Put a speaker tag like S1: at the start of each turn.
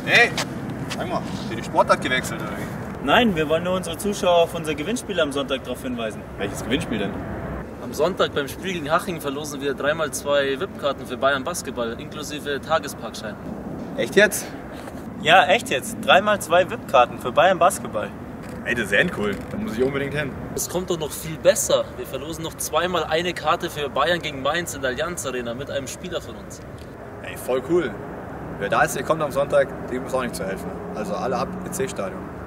S1: Hey, sag mal, hast du die Sportart gewechselt oder wie?
S2: Nein, wir wollen nur unsere Zuschauer auf unser Gewinnspiel am Sonntag darauf hinweisen.
S1: Welches Gewinnspiel denn?
S3: Am Sonntag beim Spiel gegen Haching verlosen wir 3x2 VIP-Karten für Bayern Basketball, inklusive Tagesparkschein.
S1: Echt jetzt?
S2: Ja, echt jetzt. 3x2 VIP-Karten für Bayern Basketball.
S1: Ey, das ist endcool. Da muss ich unbedingt hin.
S3: Es kommt doch noch viel besser. Wir verlosen noch zweimal eine Karte für Bayern gegen Mainz in der Allianz Arena mit einem Spieler von uns.
S1: Ey, voll cool. Wer da ist, der kommt am Sonntag, dem muss auch nicht zu helfen. Also alle ab ins C-Stadion.